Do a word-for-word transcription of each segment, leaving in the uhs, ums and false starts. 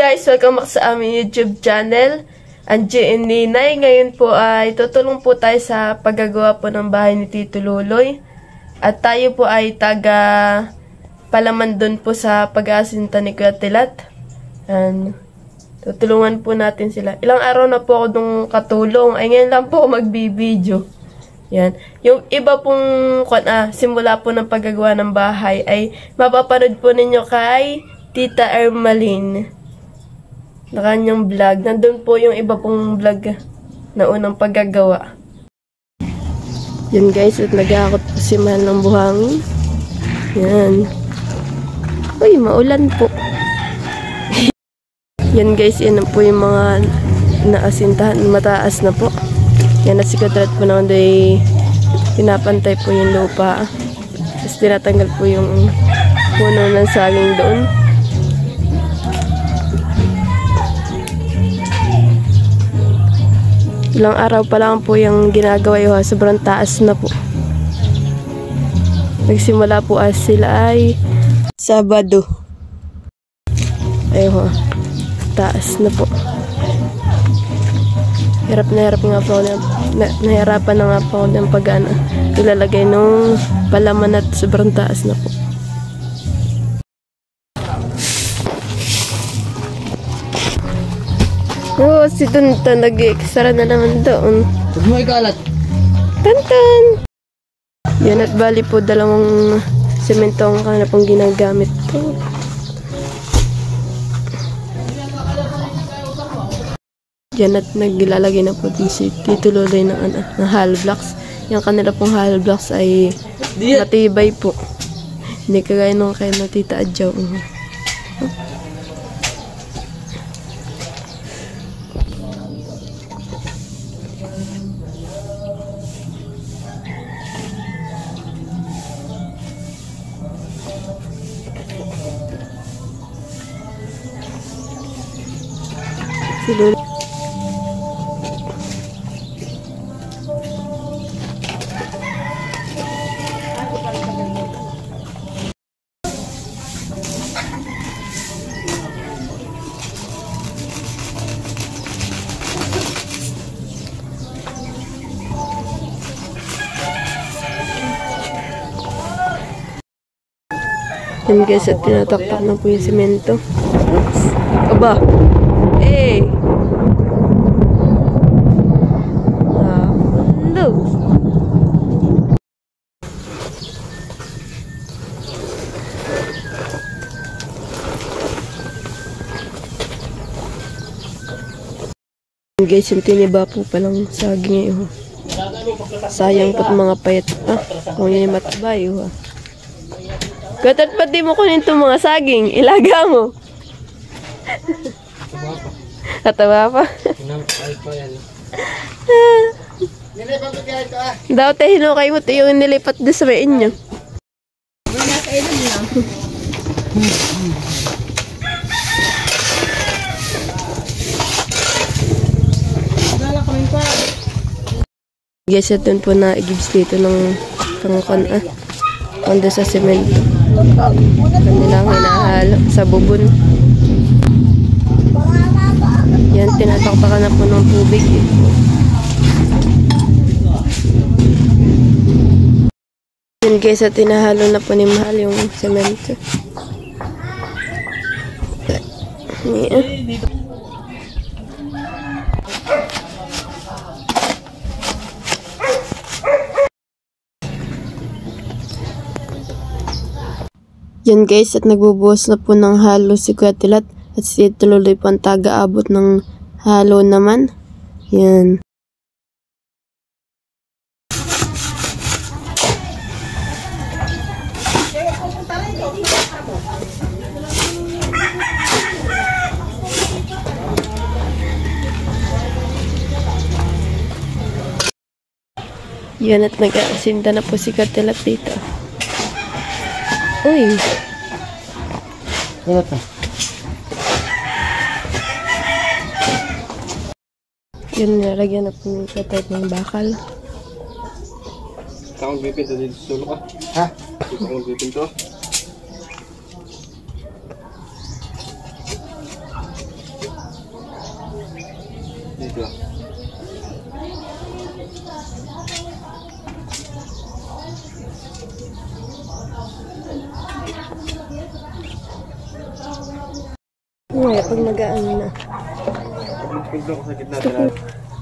guys, welcome back sa aming YouTube channel, Angie and Ninay. Ngayon po ay tutulong po tayo sa paggagawa po ng bahay ni Tito Luloy. At tayo po ay taga palaman doon po sa pag-aasinta ni Kuya Tilat. And tutulungan po natin sila. Ilang araw na po ako nung katulong. Ay ngayon lang po ako magbibideo. Yan. Yung iba pong ah, simula po ng paggagawa ng bahay ay mapapanood po ninyo kay Tita Ermaline na kanyang vlog. Nandun po yung iba pong vlog na unang paggagawa. Yan guys, at nag-aakot po si Mahal ng buhangin. Yan. Uy, maulan po. Yan guys, yan po yung mga naasintahan. Mataas na po. Yan, nasikadrat po naman doon, pinapantay po yung lupa. Tapos tinatanggal po yung puno ng saging doon. Ilang araw pa lang po yung ginagawa yun, sobrang taas na po. Nagsimula po as sila ay Sabado. Ayun, taas na po. Hirap na hirap nga po ako, na, nahirapan na nga po ako ng pag-ano, ilalagay nung palaman at sobrang taas na po. Oo, oh, si Tonton nag-extra na naman doon. Huwag mo ikalat. Tonton! Yan, at bali po dalawang semento ang kanila pong ginagamit po. Yan, at naglalagay na po si Tito Luloy ng, ano, ng hollow blocks. Yung kanila pong hollow blocks ay matibay po. Hindi kagaya nung kay na Tita Adjaw. Si Luloy. Yan guys, at tinataktak na po yung semento. Aba! Eh! Ah, hello! Yan guys, yung tiniba po palang saging ngayon. Sayang po't mga payat pa. Kung yun yung matibay yun. Katat pati mo kunin itong mga saging. Ilaga mo. Katawa pa. Daw tayo hinukay mo ito yung nilipat doon sa may inyo. Guys, ito po na i-gives dito ng pangkon ah. Kondo sa semento. Kanilang hinahalo sa bubon. Yan, tinataktakan na po ng tubig eh. Yan guys, at tinahalo na po ni Mahal yung semento. Yan. Yan guys, at nagbubuhos na po ng halo si Kuya Tilat at si Tito Luloy po ang taga-abot ng halo naman. Yan. Yan, at nag-aasinta na po si Kuya Tilat dito. Uy! Ano ito? Yun, nalagyan na po ng katad ng bakal. Ikaw ang bipinto dito sa sulo ka? Ha? Ikaw ang bipinto? dito. Ngayon, pag nag-ano na. Pagpunta ko sa gitna talaga.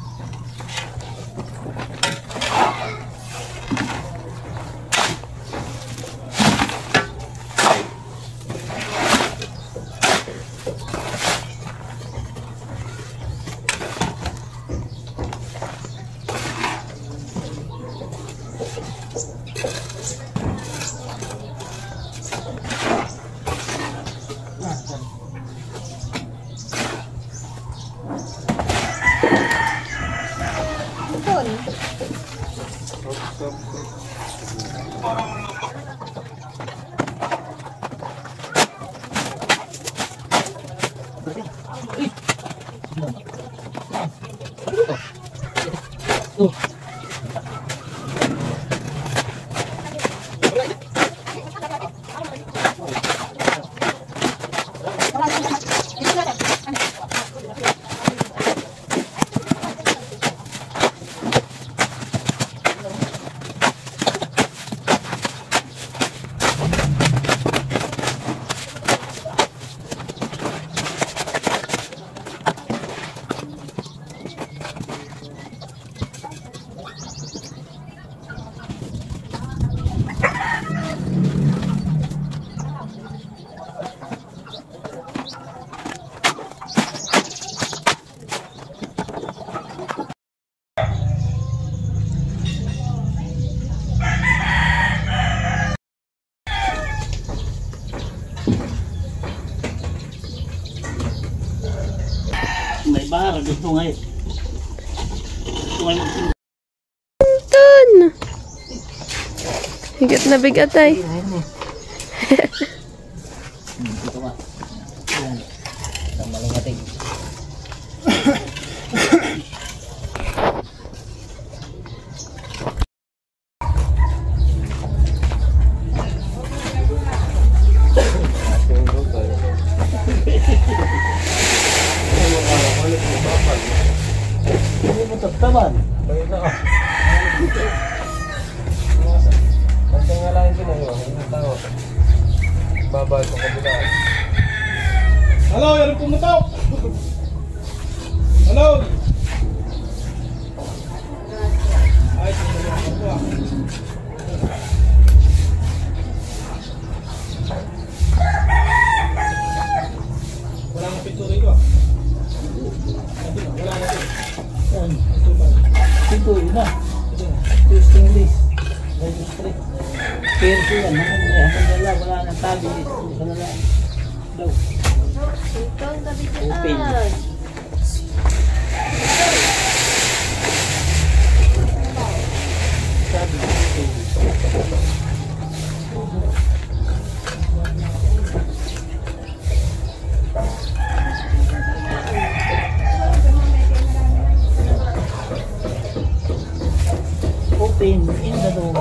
May bara gusto ngayon. Ton! Bigat na bigat ay. Ito ba? Yan. Ang malingating. Hindi mo taptaban. Bayo na ah. Basta nga lang din ayo, hindi tao. Babay ko kabila. Hello, yan pumutok. Hello. Ay, sino ba ako? Wala nang pintura ito ah. Wala na ito. Yan. Ito yun na. Testing list. Registry. Pero ko yan. Hanggang dala. Wala nang tabi. Wala na. Daw. Open. Sabi. Open in the door.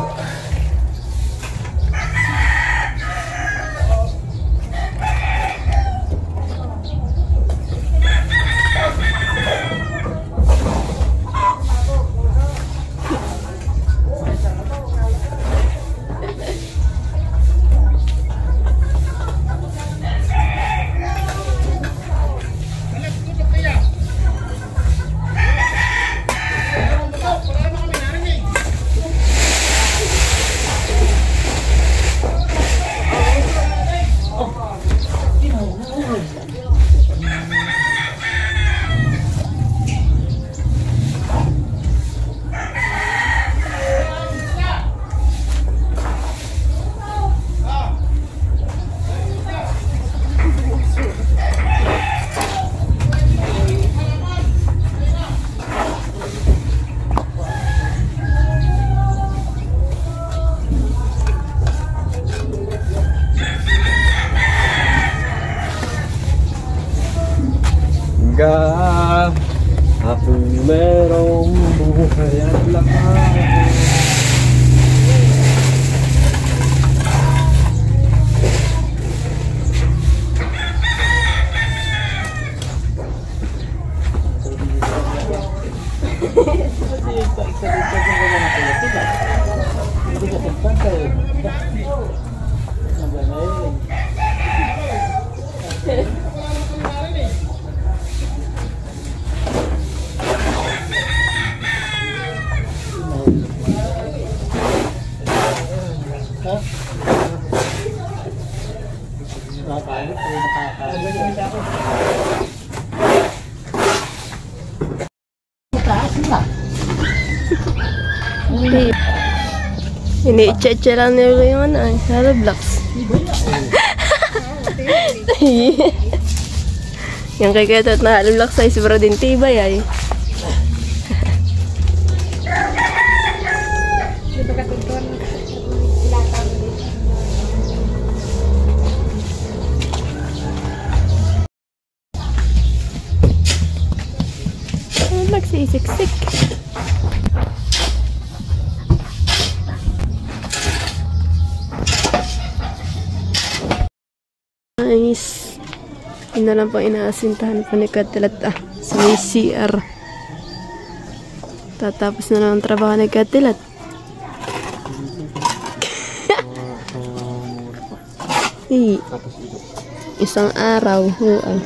Hanggang ako'y merong buhay at lakas. Kasi ikalitan ko naman ako yan. Diba? Hindi ka pagpanta eh. Magaling. Ha? Nakakalit o nakakalit? Mataas na. Ini-cheche lang nila yung ano, ay, Hello Blocks. Yung kay Ketot na Hello Blocks ay sobrang din tibay ay. Nagsisiksik. Nice. Yun na lang po inaasintahan po ni Katilat ah, sa may C R. Tatapos na lang ang trabaho ni Katilat. Hey, isang araw. Oh, ay.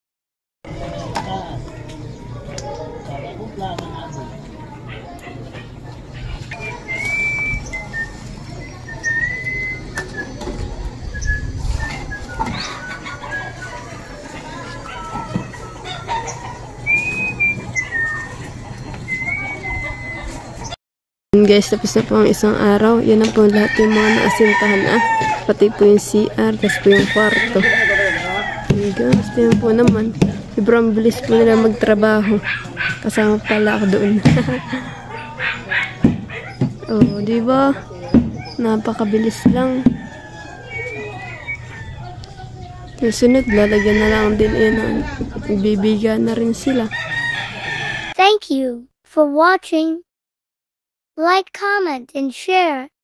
Guys, tapos na po ang isang araw. Yan na po lahat yung mga naasintahan ah. Pati po yung C R, tapos po yung kwarto. Guys, yan po naman. Sobrang bilis po nila magtrabaho. Kasama pala ako doon. Oh, di ba? Napakabilis lang. Susunod, lalagyan na lang din yan. Bibigyan na rin sila. Thank you for watching. Like, comment, and share.